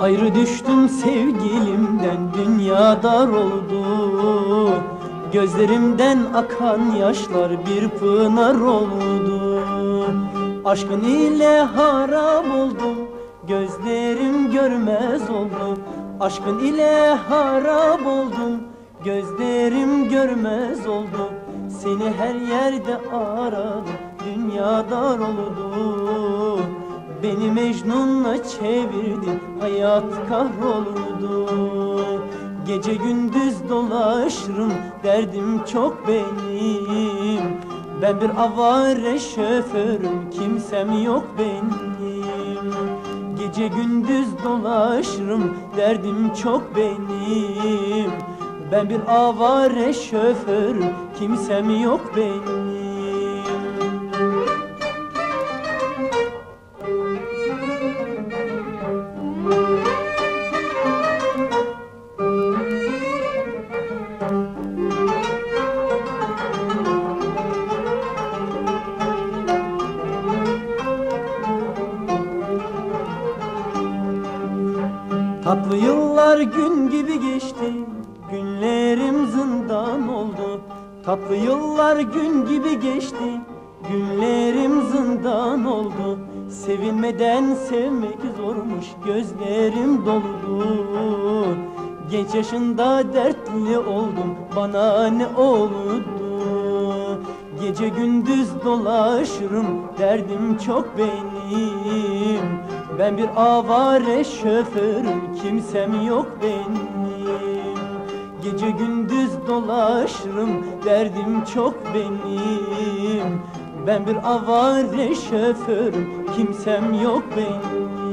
Ayrı düştüm sevgilimden, dünya dar oldu. Gözlerimden akan yaşlar bir pınar oldu. Aşkın ile harap oldum, gözlerim görmez oldu. Aşkın ile harap oldum, gözlerim görmez oldu. Seni her yerde aradım, dünya dar oldu. Beni Mecnun'la çevirdin, hayat kahroldu. Gece gündüz dolaşırım, derdim çok benim. Ben bir avare şoförüm, kimsem yok benim. Gece gündüz dolaşırım, derdim çok benim. Ben bir avare şoförüm, kimsem yok benim. Tatlı yıllar gün gibi geçti, günlerim zindan oldu. Tatlı yıllar gün gibi geçti, günlerim zindan oldu. Sevilmeden sevmek zormuş, gözlerim doludu. Genç yaşında dertli oldum, bana ne oldu? Gece gündüz dolaşırım, derdim çok benim. Ben bir avare şoförüm, kimsem yok benim. Gece gündüz dolaşırım, derdim çok benim. Ben bir avare şoförüm, kimsem yok benim.